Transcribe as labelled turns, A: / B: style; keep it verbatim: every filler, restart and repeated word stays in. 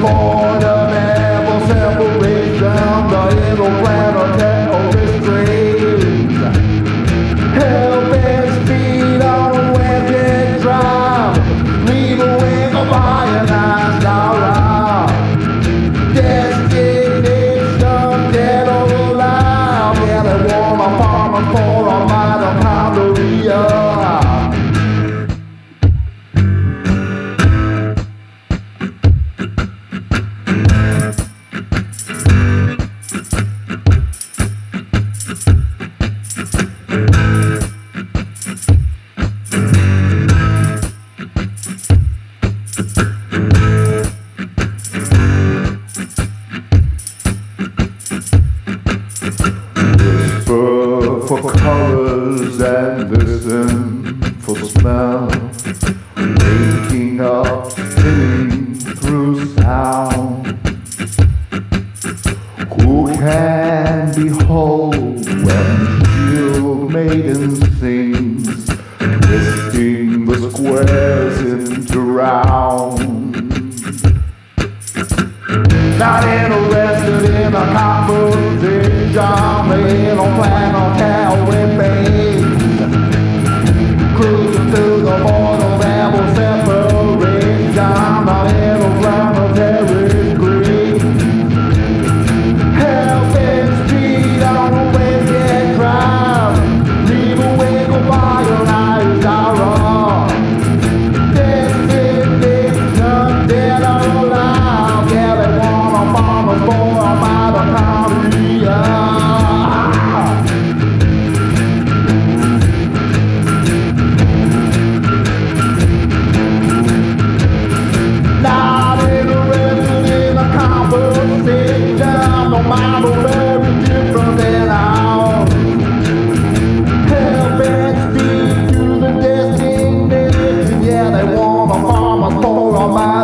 A: avoid unable separation, the interplanetary streams. Helping speed on a wicked drive, leave a wing of ionized aura. Destination dead or alive, yeah, they want a farmer for a mitochondria. For colors and listen for smell, waking up, singing through sound. Who can behold when shield maiden sings, twisting the squares into rounds? Not interested in a composition, laying on planetary base, cruising through the mortal level separation, not in a planetary screen. Helping speed on a wicked drive, leave a wake of ionized aura. Destination dead or alive, yeah, they want a farmer for a mitochondria. Not interested in a conversation, no matter very different than ours. Helping speed to the destination, yeah, they want a farmer for a mitochondria.